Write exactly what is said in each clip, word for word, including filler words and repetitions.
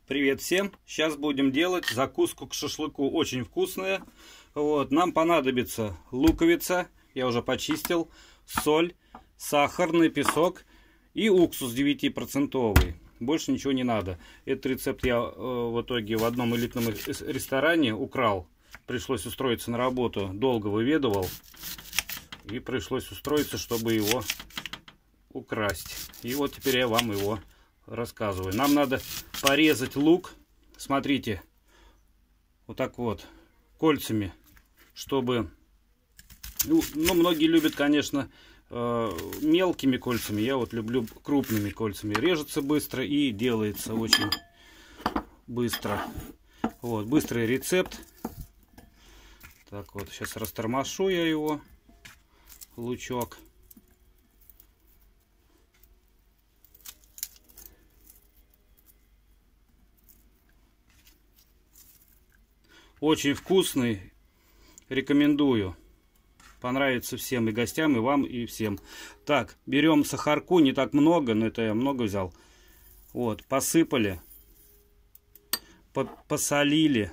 Привет всем! Сейчас будем делать закуску к шашлыку. Очень вкусная. Вот. Нам понадобится луковица. Я уже почистил. Соль, сахарный песок и уксус девять процентов. Больше ничего не надо. Этот рецепт я э, в итоге в одном элитном ресторане украл. Пришлось устроиться на работу. Долго выведывал. И пришлось устроиться, чтобы его украсть. И вот теперь я вам его рассказываю. Нам надо порезать лук. Смотрите. Вот так вот. Кольцами. Чтобы... Ну, ну многие любят, конечно, э, мелкими кольцами. Я вот люблю крупными кольцами. Режется быстро и делается очень быстро. Вот. Быстрый рецепт. Так вот. Сейчас растормошу я его. Лучок. Очень вкусный. Рекомендую. Понравится всем, и гостям, и вам, и всем. Так, берем сахарку. Не так много, но это я много взял. Вот, посыпали. По посолили.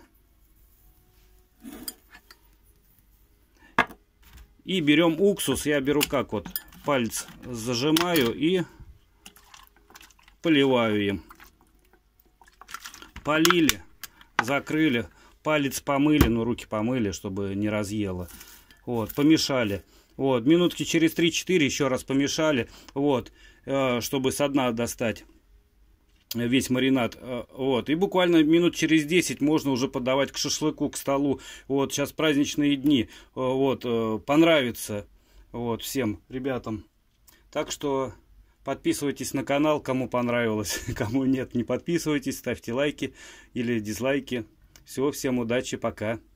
И берем уксус. Я беру как вот. Палец зажимаю и поливаю им. Полили. Закрыли. Палец помыли, ну руки помыли, чтобы не разъело. Вот, помешали. Вот, минутки через три-четыре еще раз помешали. Вот, э, чтобы со дна достать весь маринад. Э, вот, и буквально минут через десять можно уже подавать к шашлыку, к столу. Вот, сейчас праздничные дни. Э, вот, э, понравится. Вот, всем ребятам. Так что подписывайтесь на канал, кому понравилось. Кому нет, не подписывайтесь, ставьте лайки или дизлайки. Всего, всем удачи, пока.